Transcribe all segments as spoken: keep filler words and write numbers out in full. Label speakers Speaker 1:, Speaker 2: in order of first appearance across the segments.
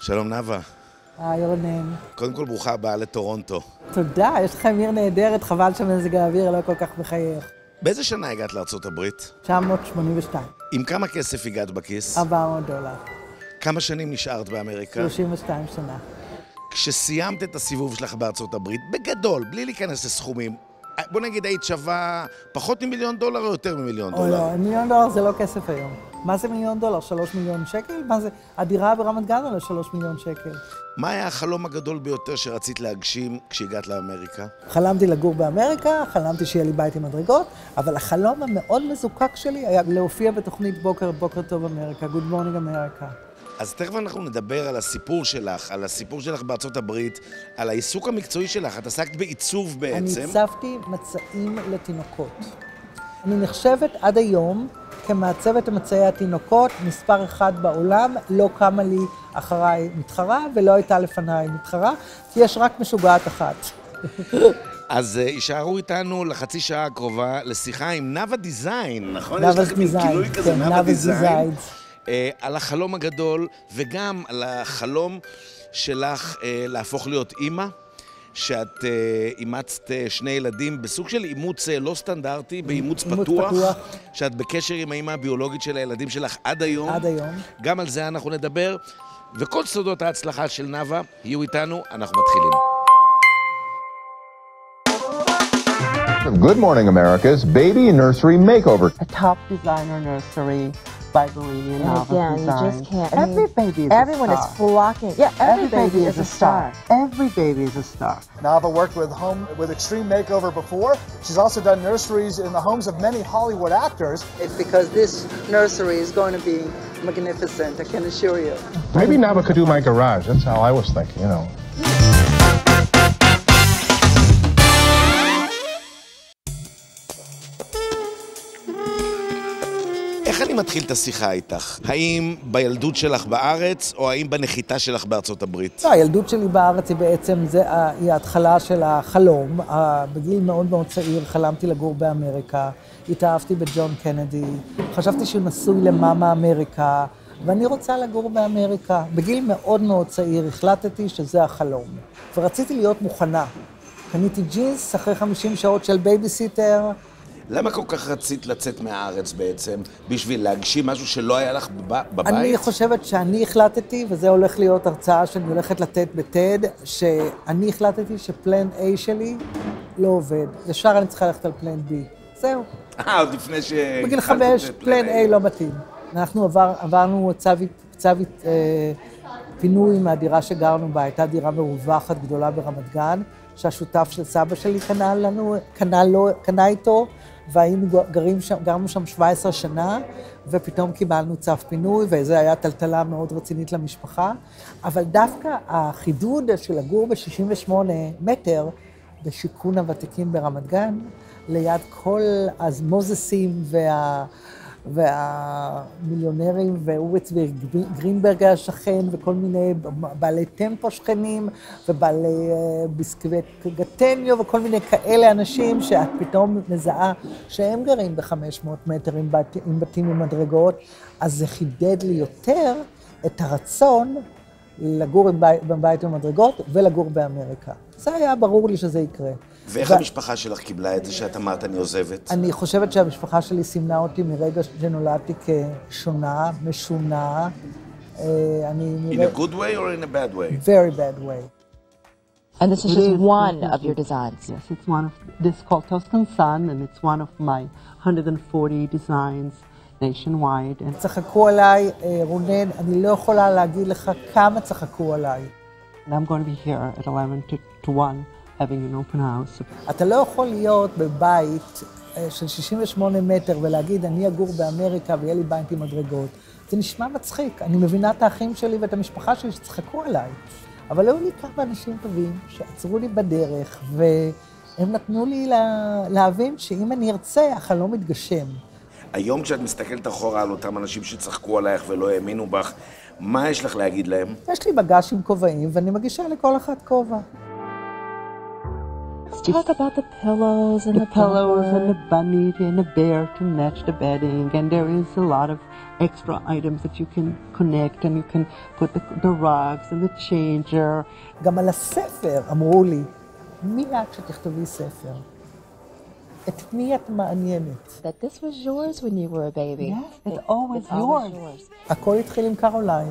Speaker 1: שלום נאוה.
Speaker 2: היי רונן.
Speaker 1: קודם כל ברוכה הבאה לטורונטו.
Speaker 2: תודה, יש לכם עיר נהדרת, חבל שמזג האוויר לא כל כך מחייך.
Speaker 1: באיזה שנה הגעת לארצות הברית?
Speaker 2: תשע מאות שמונים ושתיים.
Speaker 1: עם כמה כסף הגעת בכיס?
Speaker 2: ארבע מאות דולר.
Speaker 1: כמה שנים נשארת באמריקה?
Speaker 2: שלושים ושתיים שנה.
Speaker 1: כשסיימת את הסיבוב שלך בארצות הברית, בגדול, בלי להיכנס לסכומים, בוא נגיד היית שווה פחות ממיליון דולר או יותר ממיליון
Speaker 2: או
Speaker 1: דולר?
Speaker 2: לא, מיליון דולר זה לא כסף היום. מה זה מיליון דולר? שלוש מיליון שקל? מה זה? הדירה ברמת גן עולה שלוש מיליון שקל.
Speaker 1: מה היה החלום הגדול ביותר שרצית להגשים כשהגעת לאמריקה?
Speaker 2: חלמתי לגור באמריקה, חלמתי שיהיה לי בית עם מדרגות, אבל החלום המאוד מזוקק שלי היה להופיע בתוכנית בוקר, בוקר טוב אמריקה, Good Morning אמריקה.
Speaker 1: אז תכף אנחנו נדבר על הסיפור שלך, על הסיפור שלך בארצות הברית, על העיסוק המקצועי שלך. את עסקת בעיצוב בעצם.
Speaker 2: אני עיצבתי מצעים לתינוקות. אני נחשבת עד היום כמעצבת מצעי התינוקות, מספר אחד בעולם, לא קמה לי אחריי מתחרה ולא הייתה לפניי מתחרה, כי יש רק משוגעת אחת.
Speaker 1: אז יישארו איתנו לחצי שעה הקרובה לשיחה עם נאוה דיזיין, נכון?
Speaker 2: נאוה
Speaker 1: יש לכם גילוי כזה, נאוה דיזיין. על החלום הגדול וגם על החלום שלך להפוך להיות אימא, שאת אימצת שני ילדים בסוג של אימוץ לא סטנדרטי, באימוץ פתוח, שאת בקשר עם האימא הביולוגית של הילדים שלך עד היום.
Speaker 2: עד היום.
Speaker 1: גם על זה אנחנו נדבר, וכל סודות ההצלחה של נאוה יהיו איתנו, אנחנו מתחילים.
Speaker 3: Good Morning America's Baby Nursery Makeover.
Speaker 4: A top designer nursery by Bohemian Novel
Speaker 5: Again,
Speaker 4: Design.
Speaker 5: you just can't. I
Speaker 4: Every
Speaker 5: mean,
Speaker 4: baby is
Speaker 5: everyone
Speaker 4: a star.
Speaker 5: is flocking. Yeah, every,
Speaker 4: Every baby is a star. Every baby is a star.
Speaker 6: Nava worked with home with Extreme Makeover before. She's also done nurseries in the homes of many Hollywood actors.
Speaker 7: It's because this nursery is going to be magnificent, I can assure you.
Speaker 8: Maybe Nava could do my garage. That's how I was thinking, you know.
Speaker 1: איך אני מתחיל את השיחה איתך? האם בילדות שלך בארץ, או האם בנחיתה שלך בארצות הברית?
Speaker 2: לא, הילדות שלי בארץ היא בעצם, זה, היא ההתחלה של החלום. בגיל מאוד מאוד צעיר חלמתי לגור באמריקה, התאהבתי בג'ון קנדי, חשבתי שהוא נשוי למאמה אמריקה, ואני רוצה לגור באמריקה. בגיל מאוד מאוד צעיר החלטתי שזה החלום, ורציתי להיות מוכנה. קניתי ג'ינס אחרי חמישים שעות של בייביסיטר.
Speaker 1: למה כל כך רצית לצאת מהארץ בעצם, בשביל להגשים משהו שלא היה לך בבית?
Speaker 2: אני חושבת שאני החלטתי, וזה הולך להיות הרצאה שאני הולכת לתת בטד, שאני החלטתי שפלן A שלי לא עובד. ישר אני צריכה ללכת על פלן B. זהו.
Speaker 1: אה, עוד לפני ש...
Speaker 2: בגיל חמש, פלן A לא מתאים. אנחנו עבר, עברנו צוות, צוות אה, פינוי מהדירה שגרנו בה, הייתה דירה מרווחת גדולה ברמת גן, שהשותף של סבא שלי קנה לנו, קנה, לו, קנה איתו, והיינו גרים שם, גרנו שם שבע עשרה שנה, ופתאום קיבלנו צו פינוי, וזו הייתה טלטלה מאוד רצינית למשפחה. אבל דווקא החידוד של לגור ב-שישים ושמונה מטר, בשיכון הוותיקים ברמת גן, ליד כל המוזסים וה... והמיליונרים, ואורי צבי גרינברג השכן, וכל מיני בעלי טמפו שכנים, ובעלי ביסקוויט גטניו, וכל מיני כאלה אנשים שאת פתאום מזהה שהם גרים ב-חמש מאות מטר עם, בת, עם בתים ומדרגות, אז זה חידד לי יותר את הרצון לגור בבית ומדרגות ולגור באמריקה. זה היה ברור לי שזה יקרה.
Speaker 1: ואיך ו... המשפחה שלך קיבלה את זה שאת אמרת אני עוזבת?
Speaker 2: אני חושבת שהמשפחה שלי סימנה אותי מרגע שנולדתי כשונה, משונה. אני...
Speaker 1: In a good way or in a bad way?
Speaker 2: Very bad way.
Speaker 5: And this is
Speaker 4: It
Speaker 5: just
Speaker 4: is,
Speaker 5: one
Speaker 4: thank
Speaker 5: of
Speaker 4: you.
Speaker 5: your designs.
Speaker 4: Yes, it's one of, this is called Toscan Sun, and it's one of my one hundred forty designs nationwide. And
Speaker 2: צחקו עליי, רונן, אני לא יכולה להגיד לך כמה צחקו עליי.
Speaker 4: I'm going to be here at eleven to one. having an open house.
Speaker 2: אתה לא יכול להיות בבית של שישים ושמונה מטר ולהגיד, אני אגור באמריקה ויהיה לי בית עם מדרגות. זה נשמע מצחיק. אני מבינה את האחים שלי ואת המשפחה שלי שצחקו עליי. אבל היו לי כמה אנשים טובים שעצרו לי בדרך, והם נתנו לי לה... להבין שאם אני ארצה, החלום מתגשם.
Speaker 1: היום כשאת מסתכלת אחורה על אותם אנשים שצחקו עלייך ולא האמינו בך, מה יש לך להגיד להם?
Speaker 2: יש לי בגש עם כובעים, ואני מגישה לכל אחד כובע.
Speaker 5: Talk about the pillows and the,
Speaker 4: the pillows and the bunny and the bear to match the bedding, and there is a lot of extra items that you can connect, and you can put the, the rugs and the changer.
Speaker 2: גם על הספר אמרו לי, מי את שתכתבי ספר? את מי את מעניינת?
Speaker 5: That this was yours when you were a baby.
Speaker 4: Yes, it's always yours.
Speaker 5: yours.
Speaker 2: הכל התחיל עם קרוליין.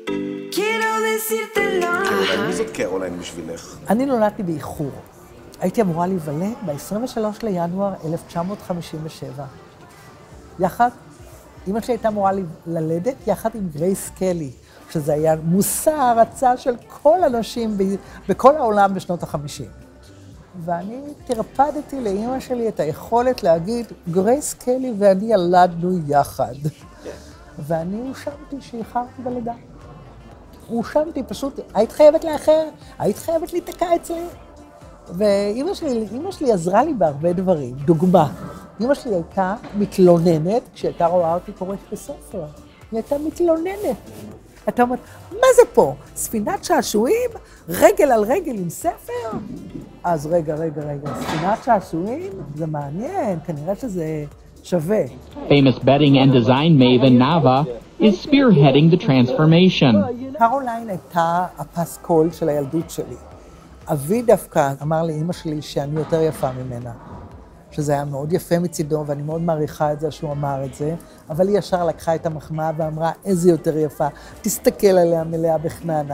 Speaker 1: מי זאת קרוליין בשבילך?
Speaker 2: אני נולדתי באיחור. הייתי אמורה להיוולד ב-עשרים ושלושה לינואר אלף תשע מאות חמישים ושבע. יחד, אמא שלי הייתה אמורה ללדת יחד עם גרייס קלי, שזה היה מושא הערצה של כל הנשים בכל העולם בשנות החמישים. ואני תרפדתי לאמא שלי את היכולת להגיד, גרייס קלי ואני ילדנו יחד. ואני הושמתי שאיחרתי בלידה. הושמתי פשוט, היית חייבת לאחר, היית חייבת להתקע אצלי. ואמא שלי, אמא שלי עזרה לי בהרבה דברים. דוגמה, אמא שלי הייתה מתלוננת כשהייתה רואה אותי קוראת בספר. היא הייתה מתלוננת. אתה אומרת, מה זה פה? ספינת שעשועים? רגל על רגל עם ספר? אז רגע, רגע, רגע, ספינת שעשועים? זה מעניין, כנראה שזה שווה.
Speaker 9: Famous bedding and design maven Nava is spearheading the transformation.
Speaker 2: קרוליין הייתה הפסקול של הילדות שלי. אבי דווקא אמר לאמא שלי שאני יותר יפה ממנה. שזה היה מאוד יפה מצידו, ואני מאוד מעריכה את זה שהוא אמר את זה, אבל היא ישר לקחה את המחמאה ואמרה, איזה יותר יפה, תסתכל עליה מלאה בחננה.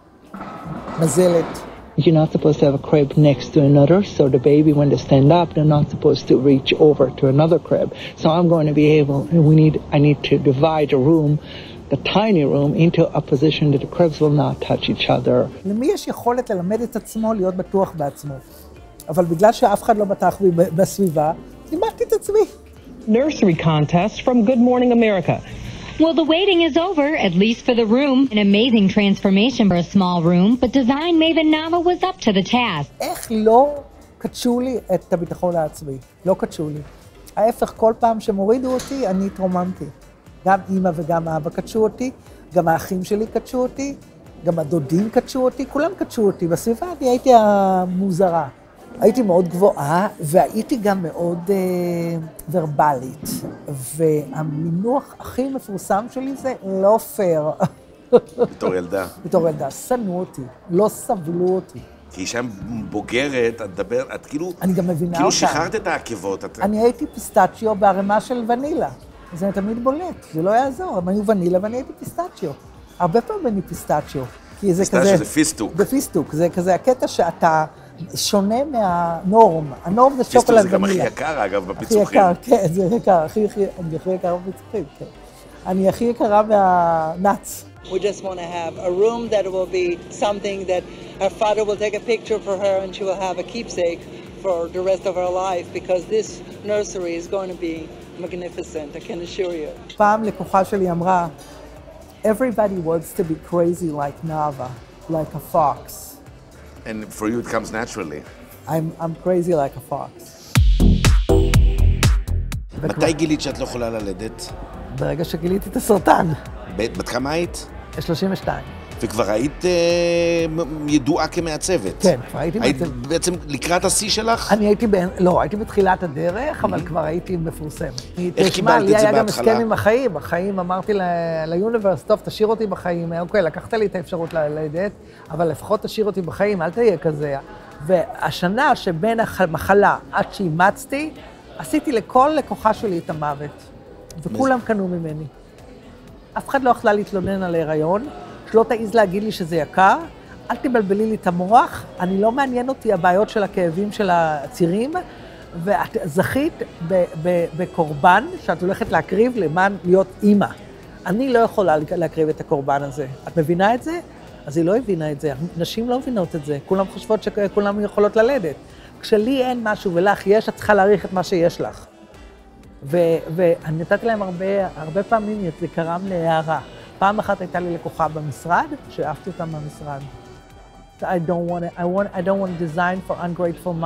Speaker 2: מזלת.
Speaker 10: You're not supposed to have a crib next to another, so the baby, when they stand up, they're not supposed to reach over to another crib. So I'm going to be able, we need, I need to divide a room, the tiny room, into a position that the cribs will not touch each other.
Speaker 2: למי יש יכולת ללמד את עצמו להיות בטוח בעצמו? אבל בגלל שאף אחד לא בטח בי בסביבה, לימדתי את עצמי.
Speaker 11: Nursery contest from Good Morning America.
Speaker 12: Well, the waiting is over, at least for the room. An amazing transformation for a small room, but design maven Nava was up to the task.
Speaker 2: איך לא קדשו לי את הביטחון העצמי? לא קדשו לי. ההפך, כל פעם שמורידו אותי, אני התרוממתי. גם אמא וגם אבא קדשו אותי, גם האחים שלי קדשו אותי, גם הדודים קדשו אותי, כולם קדשו אותי. בסביבה אני הייתי המוזרה. הייתי מאוד גבוהה, והייתי גם מאוד אה, ורבלית. והמינוח הכי מפורסם שלי זה לא פייר.
Speaker 1: בתור ילדה.
Speaker 2: בתור ילדה. שנאו אותי, לא סבלו אותי.
Speaker 1: כי אישה בוגרת, את דבר, את כאילו...
Speaker 2: אני גם מבינה
Speaker 1: כאילו
Speaker 2: אותה.
Speaker 1: כאילו שחררת את העקבות. את...
Speaker 2: אני הייתי פיסטצ'יו בערימה של ונילה. זה תמיד בולט, זה לא יעזור. הם היו ונילה ואני הייתי פיסטצ'יו. הרבה פעמים אני פיסטצ'יו.
Speaker 1: פיסטצ'יו זה פיסטוק.
Speaker 2: זה פיסטוק, זה כזה הקטע שאתה... שונה מהנורם. הנורם זה שוקולד ונילה.
Speaker 1: זה גם הכי יקר, אגב, בפיצוחים.
Speaker 2: הכי יקר, כן, זה יקר. הכי יקר בפיצוחים, כן. אני הכי יקרה מהנאץ.
Speaker 7: We just want to have a room that will be something that her father will take a picture for her and she will have a keepsake for the rest of her life because this nursery is going to be magnificent, I can assure you.
Speaker 2: פעם לקוחה שלי אמרה, everybody wants to be crazy like Nava, like a fox.
Speaker 1: And for you it comes naturally.
Speaker 2: I'm, I'm crazy like a fox.
Speaker 1: מתי גילית שאת לא יכולה ללדת?
Speaker 2: ברגע שגיליתי את הסרטן.
Speaker 1: בת כמה היית?
Speaker 2: שלושים ושתיים.
Speaker 1: וכבר היית אה, ידועה כמעצבת.
Speaker 2: כן, כבר הייתי
Speaker 1: היית
Speaker 2: מעצבת.
Speaker 1: היית בעצם לקראת השיא שלך?
Speaker 2: אני הייתי, ב... לא, הייתי בתחילת הדרך, אבל כבר הייתי מפורסמת.
Speaker 1: איך קיבלת את זה בהתחלה?
Speaker 2: לי היה גם הסכם עם החיים. החיים, אמרתי ליוניברס, טוב, תשאיר אותי בחיים. אוקיי, לקחת לי את האפשרות ללדת, אבל לפחות תשאיר אותי בחיים, אל תהיה כזה. והשנה שבין המחלה עד שאימצתי, עשיתי לכל לקוחה שלי את המוות. וכולם קנו ממני. אף אחד לא יכלה להתלונן על ההיריון, שלא תעיז להגיד לי שזה יקר, אל תבלבלי לי את המוח, אני לא מעניין אותי הבעיות של הכאבים של הצירים, ואת זכית בקורבן שאת הולכת להקריב למען להיות אימא. אני לא יכולה להקריב את הקורבן הזה. את מבינה את זה? אז היא לא הבינה את זה. נשים לא מבינות את זה. כולם חושבות שכולם יכולות ללדת. כשלי אין משהו ולך יש, את צריכה להעריך את מה שיש לך. ואני נתתי להם הרבה, הרבה פעמים, זה קרם להערה. פעם אחת הייתה לי לקוחה במשרד, שאהבתי אותה מהמשרד. I don't want to, I want, I don't want to design for ungrateful mother.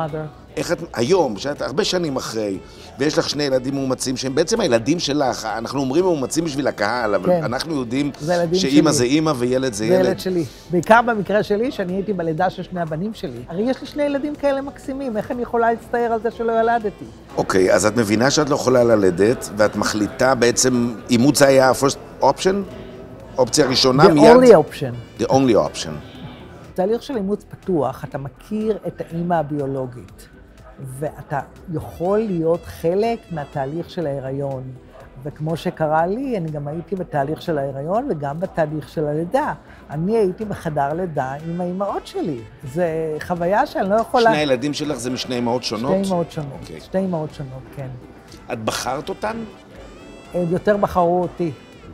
Speaker 1: איך את, היום, שאת הרבה שנים אחרי, ויש לך שני ילדים מאומצים, שהם בעצם הילדים שלך, אנחנו אומרים מאומצים בשביל הקהל, אבל כן. אנחנו יודעים שאמא זה אמא וילד זה ילד.
Speaker 2: זה ילד שלי. בעיקר במקרה שלי, שאני הייתי בלידה של שני הבנים שלי. הרי יש לי שני ילדים כאלה מקסימים, איך אני יכולה להצטער על זה שלא ילדתי?
Speaker 1: אוקיי, אז את מבינה שאת לא יכולה ללדת, ואת מחליטה בעצם, אימוץ היה ה-first option? אופציה ראשונה
Speaker 2: The
Speaker 1: מיד?
Speaker 2: The only option.
Speaker 1: The only option.
Speaker 2: תהליך של אימוץ פתוח, אתה מכיר את האמא הביולוגית, ואתה יכול להיות חלק מהתהליך של ההיריון. וכמו שקרה לי, אני גם הייתי בתהליך של ההיריון וגם בתהליך של הלידה. אני הייתי בחדר לידה עם האמהות שלי. זו חוויה שאני לא יכולה...
Speaker 1: שני הילדים שלך זה משני אמהות שונות?
Speaker 2: שתי אמהות שונות, okay. שתי אמהות שונות, כן.
Speaker 1: את בחרת אותן?
Speaker 2: הם יותר בחרו אותי.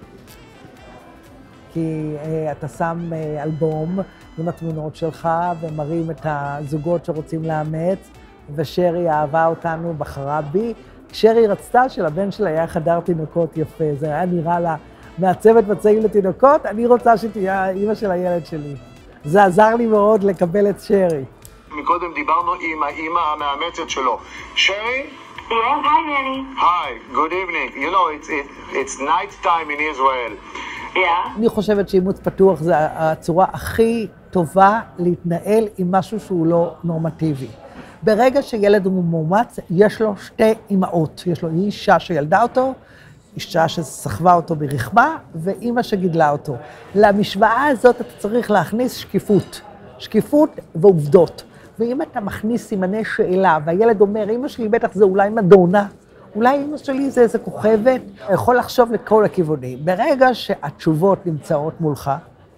Speaker 2: כי uh, אתה שם uh, אלבום עם התמונות שלך ומראים את הזוגות שרוצים לאמץ, ושרי אהבה אותנו, בחרה בי. שרי רצתה שלבן שלה היה חדר תינוקות יפה, זה היה נראה לה מעצבת מצעים לתינוקות, אני רוצה שתהיה האמא של הילד שלי. זה עזר לי מאוד לקבל את שרי.
Speaker 13: מקודם דיברנו עם האמא המאמצת שלו. שרי?
Speaker 14: Yes, hi Manny.
Speaker 13: Hi, good evening. You know, it's, it, it's night time in Israel.
Speaker 14: Yeah.
Speaker 2: אני חושבת שאימוץ פתוח זה הצורה הכי טובה להתנהל עם משהו שהוא לא נורמטיבי. ברגע שילד הוא מאומץ, יש לו שתי אמהות. יש לו אישה שילדה אותו, אישה שסחבה אותו ברחמה, ואימא שגידלה אותו. למשוואה הזאת אתה צריך להכניס שקיפות. שקיפות ועובדות. ואם אתה מכניס סימני שאלה, והילד אומר, אמא שלי בטח זה אולי מדונה, אולי אמא שלי זה איזה כוכבת, יכול לחשוב לכל הכיוונים. ברגע שהתשובות נמצאות מולך,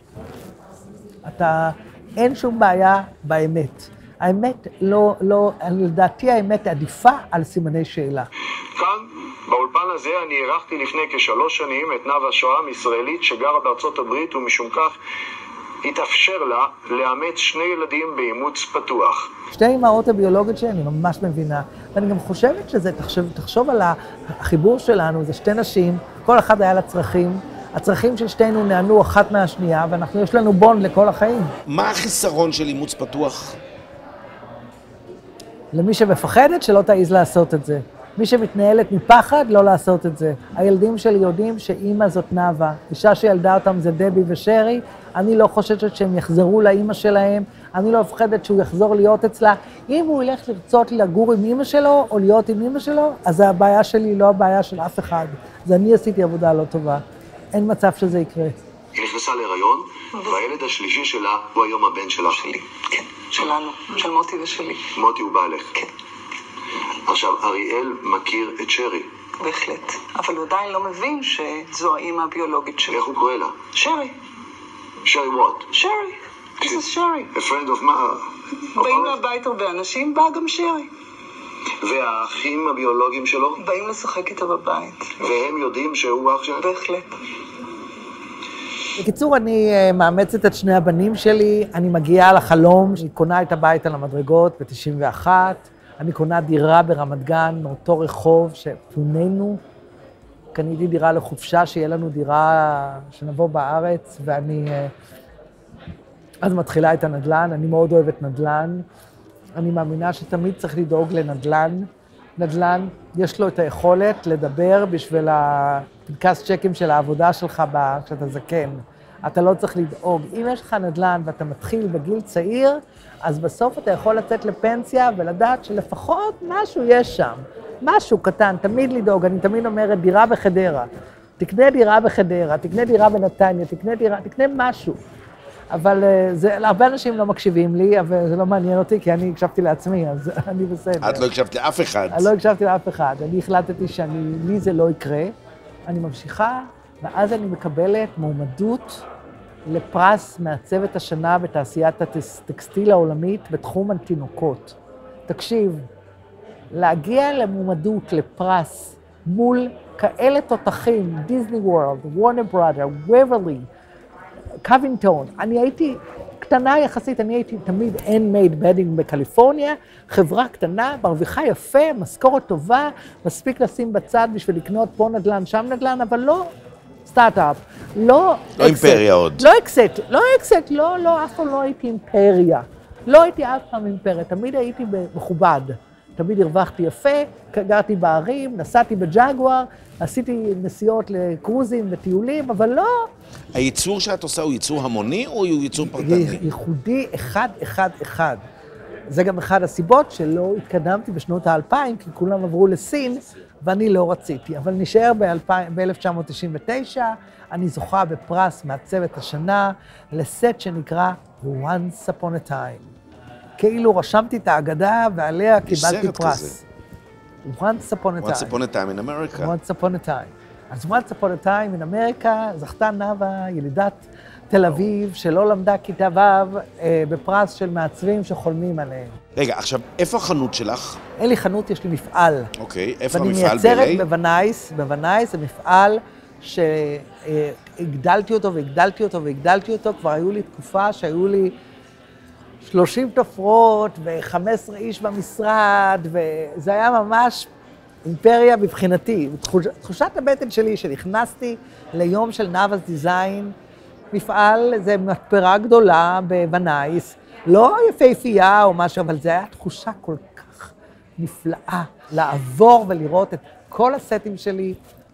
Speaker 2: אתה, אין שום בעיה באמת. האמת לא, לא, לדעתי האמת עדיפה על סימני שאלה.
Speaker 13: כאן, באולפן הזה, אני אירחתי לפני כשלוש שנים את נאוה שוהם, ישראלית שגרה בארצות הברית, ומשום כך התאפשר לה לאמץ שני ילדים באימוץ פתוח.
Speaker 2: שתי אמהות הביולוגיות שלי, אני ממש מבינה. ואני גם חושבת שזה, תחשוב, תחשוב על החיבור שלנו, זה שתי נשים, כל אחד היה לה צרכים, הצרכים של שתינו נענו אחת מהשנייה, ואנחנו, יש לנו בונד לכל החיים.
Speaker 1: מה החיסרון של אימוץ פתוח?
Speaker 2: למי שמפחדת שלא תעיז לעשות את זה. מי שמתנהלת מפחד לא לעשות את זה. הילדים שלי יודעים שאימא זאת נאווה. אישה שילדה אותם זה דבי ושרי. אני לא חושבת שהם יחזרו לאימא שלהם. אני לא מפחדת שהוא יחזור להיות אצלה. אם הוא ילך לרצות לגור עם אימא שלו או להיות עם אימא שלו, אז זה הבעיה שלי, לא הבעיה של אף אחד. אז אני עשיתי עבודה לא טובה. אין מצב שזה יקרה.
Speaker 13: היא נכנסה להיריון, והילד השלישי שלה הוא היום הבן שלה.
Speaker 7: שלי, כן, שלנו, של מוטי ושלי.
Speaker 13: מוטי הוא בעלך.
Speaker 7: כן.
Speaker 13: עכשיו, אריאל מכיר את שרי.
Speaker 7: בהחלט, אבל הוא עדיין לא מבין שזו האמא הביולוגית שלי.
Speaker 13: איך הוא קורא לה?
Speaker 7: שרי.
Speaker 13: שרי what?
Speaker 7: שרי. This is שרי.
Speaker 13: A friend of mine.
Speaker 7: באים לבית הרבה אנשים, בא גם שרי.
Speaker 13: והאחים הביולוגיים שלו?
Speaker 7: באים לשחק איתו בבית.
Speaker 13: והם יודעים שהוא אח שלהם?
Speaker 7: בהחלט.
Speaker 2: בקיצור, אני מאמצת את שני הבנים שלי, אני מגיעה לחלום, אני קונה את הבית על המדרגות ב-תשעים ואחת, אני קונה דירה ברמת גן, מאותו רחוב שפוננו, קניתי דירה לחופשה, שיהיה לנו דירה שנבוא בארץ, ואני אז מתחילה את הנדל"ן, אני מאוד אוהבת נדל"ן, אני מאמינה שתמיד צריך לדאוג לנדל"ן, נדל"ן, יש לו את היכולת לדבר בשביל הפנקס צ'קים של העבודה שלך כשאתה זקן. אתה לא צריך לדאוג. אם יש לך נדל"ן ואתה מתחיל בגיל צעיר, אז בסוף אתה יכול לצאת לפנסיה ולדעת שלפחות משהו יש שם. משהו קטן, תמיד לדאוג. אני תמיד אומרת, דירה בחדרה. תקנה דירה בחדרה, תקנה דירה בנתניה, תקנה דירה, תקנה משהו. אבל זה, הרבה אנשים לא מקשיבים לי, אבל זה לא מעניין אותי, כי אני הקשבתי לעצמי, אז אני בסדר.
Speaker 1: את לא הקשבת לאף אחד.
Speaker 2: אני לא הקשבתי לאף אחד. אני החלטתי שאני, לי זה לא יקרה. אני ממשיכה, ואז אני מקבלת מועמדות לפרס מעצבת השנה בתעשיית הטקסטיל העולמית בתחום התינוקות. תקשיב, להגיע למועמדות לפרס מול כאלה תותחים, דיסני וורלד, וורנר בראדר, ווברלי, קווינגטון, אני הייתי קטנה יחסית, אני הייתי תמיד handmade bedding בקליפורניה, חברה קטנה, מרוויחה יפה, משכורת טובה, מספיק לשים בצד בשביל לקנות פה נדל"ן, שם נדל"ן, אבל לא סטארט-אפ, לא
Speaker 1: לא אימפריה עוד.
Speaker 2: לא אקסט, לא אקסט, לא, לא, אף פעם לא הייתי אימפריה. לא הייתי אף פעם אימפריה, תמיד הייתי מכובד. תמיד הרווחתי יפה, גרתי בערים, נסעתי בג'גואר, עשיתי נסיעות לקרוזים וטיולים, אבל לא...
Speaker 1: הייצור שאת עושה הוא ייצור המוני או הוא ייצור פרטני?
Speaker 2: ייחודי אחד, אחד, אחד. זה גם אחד הסיבות שלא התקדמתי בשנות האלפיים, כי כולם עברו לסין, ואני לא רציתי. אבל נשאר ב-אלף תשע מאות תשעים ותשע, אני זוכה בפרס מעצבת השנה, לסט שנקרא Once Upon a Time. כאילו רשמתי את האגדה, ועליה קיבלתי פרס. Once Upon a Time.
Speaker 1: Once Upon a Time in America.
Speaker 2: Once Upon a Time. אז Once Upon a Time in America, זכתה נאוה, ילידת תל אביב, שלא למדה כיתה ו' בפרס של מעצבים שחולמים עליהם.
Speaker 1: רגע, עכשיו, איפה החנות שלך?
Speaker 2: אין לי חנות, יש לי מפעל.
Speaker 1: אוקיי, איפה
Speaker 2: המפעל
Speaker 1: ב-אל איי?
Speaker 2: ואני מייצרת בוונייס, בוונייס זה מפעל שהגדלתי אותו והגדלתי אותו והגדלתי אותו, כבר היו לי תקופה שהיו לי שלושים תופרות ו-חמישה עשר איש במשרד, וזה היה ממש אימפריה מבחינתי. תחושת הבטן שלי שנכנסתי ליום של נאווה דיזיין, מפעל, זה מתפרה גדולה בוונייס, לא יפהפייה או משהו, אבל זה היה תחושה כל כך נפלאה, לעבור ולראות את כל הסטים שלי.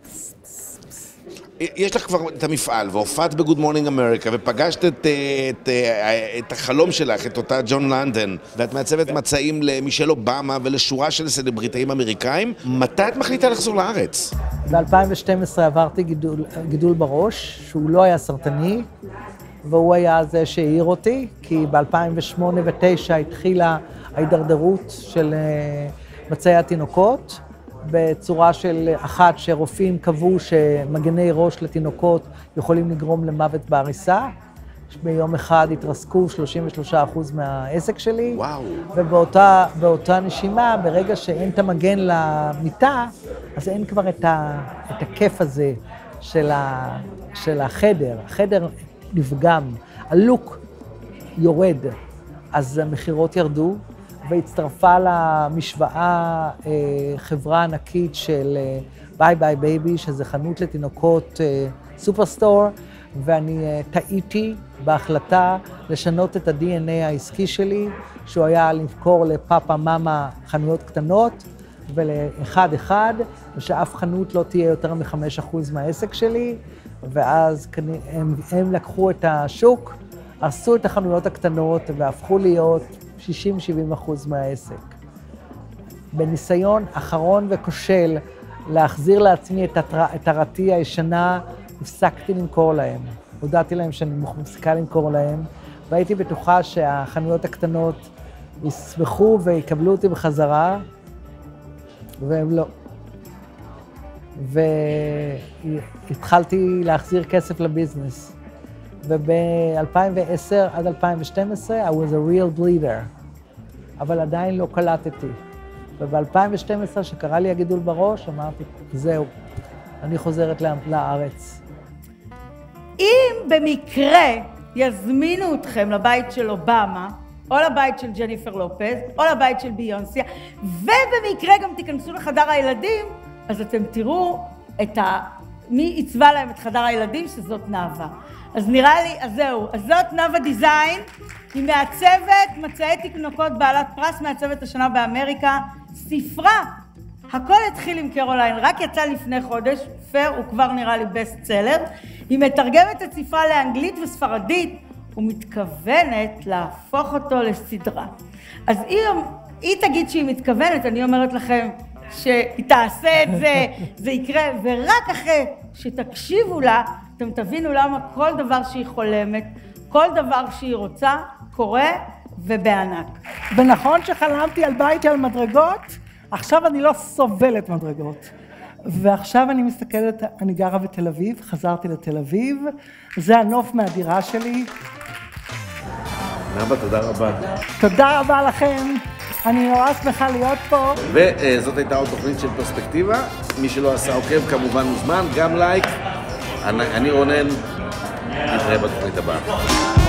Speaker 1: יש לך כבר את המפעל, והופעת בגוד מורנינג אמריקה, ופגשת את, את, את החלום שלך, את אותה ג'ון לנדון, ואת מעצבת מצעים למישל אובמה ולשורה של סלבריטאים אמריקאים. מתי את מחליטה לחזור לארץ?
Speaker 2: ב-אלפיים ושתים עשרה עברתי גידול, גידול בראש, שהוא לא היה סרטני, והוא היה זה שהעיר אותי, כי ב-אלפיים ושמונה ותשע התחילה ההידרדרות של מצעי התינוקות, בצורה של אחת שרופאים קבעו שמגני ראש לתינוקות יכולים לגרום למוות בעריסה. ביום אחד התרסקו שלושים ושלושה אחוז מהעסק שלי.
Speaker 1: וואו.
Speaker 2: ובאותה באותה נשימה, ברגע שאין את המגן למיטה, אז אין כבר את, ה, את הכיף הזה של, ה, של החדר. החדר נפגם, הלוק יורד, אז המחירות ירדו. והצטרפה למשוואה אה, חברה ענקית של אה, ביי ביי בייבי, שזה חנות לתינוקות אה, סופרסטור, ואני אה, טעיתי בהחלטה לשנות את ה-די אן איי העסקי שלי, שהוא היה למכור לפאפה מאמה חנויות קטנות, ולאחד אחד, ושאף חנות לא תהיה יותר מ-חמישה אחוז מהעסק שלי, ואז הם, הם לקחו את השוק, עשו את החנויות הקטנות והפכו להיות שישים שבעים אחוז מהעסק. בניסיון אחרון וכושל להחזיר לעצמי את התרתי הישנה, הפסקתי למכור להם. הודעתי להם שאני מפסיקה למכור להם, והייתי בטוחה שהחנויות הקטנות יסמכו ויקבלו אותי בחזרה, והם לא. והתחלתי להחזיר כסף לביזנס. וב-אלפיים ועשר עד אלפיים ושתים עשרה, I was a real bleeder, אבל עדיין לא קלטתי. וב-אלפיים ושתים עשרה, שקרה לי הגידול בראש, אמרתי, זהו, אני חוזרת לארץ.
Speaker 15: אם במקרה יזמינו אתכם לבית של אובמה, או לבית של ג'ניפר לופז, או לבית של ביונסיה, ובמקרה גם תיכנסו לחדר הילדים, אז אתם תראו את ה... מי עיצבה להם את חדר הילדים, שזאת נאווה. אז נראה לי, אז זהו, אז זאת נאווה דיזיין, היא מעצבת מצעי תינוקות בעלת פרס מעצבת השנה באמריקה, ספרה, הכל התחיל עם קרוליין, רק יצא לפני חודש, פייר, הוא כבר נראה לי בסט סלר, היא מתרגמת את ספרה לאנגלית וספרדית, ומתכוונת להפוך אותו לסדרה. אז היא, היא תגיד שהיא מתכוונת, אני אומרת לכם, שהיא תעשה את זה, זה יקרה, ורק אחרי שתקשיבו לה, אתם תבינו למה כל דבר שהיא חולמת, כל דבר שהיא רוצה, קורה ובענק.
Speaker 2: ונכון שחלמתי על בית על מדרגות, עכשיו אני לא סובלת מדרגות. ועכשיו אני מסתכלת, אני גרה בתל אביב, חזרתי לתל אביב, זה הנוף מהדירה שלי.
Speaker 1: נאווה, תודה רבה.
Speaker 2: תודה רבה לכם. אני נורא שמחה להיות פה.
Speaker 1: וזאת הייתה עוד תוכנית של פרספקטיבה. מי שלא עשה עוקב כמובן מוזמן, גם לייק. אני רונן, נתראה בתוכנית הבאה.